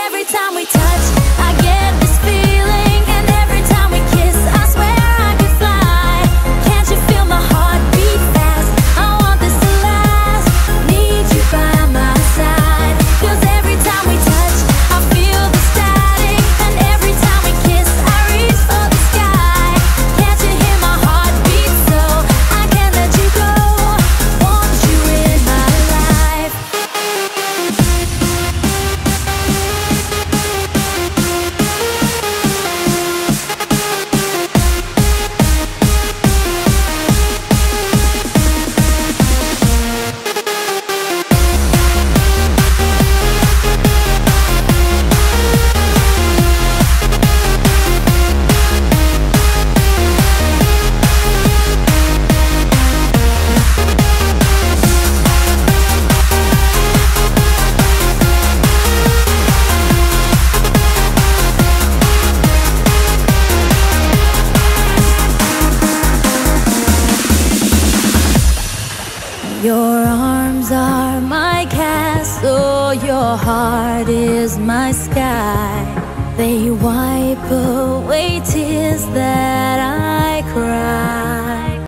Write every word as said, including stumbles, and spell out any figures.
every time we touch, I get this feeling, and every time we kiss, I swear I could fly. Can't you feel my heart beat fast? I want this to last, need you by my side. 'Cause every time we touch, I feel the static, and every time we kiss, I reach for the sky. Can't you hear my heart beat? So I can't let you go, want you in my life. Your arms are my castle, your heart is my sky. They wipe away tears that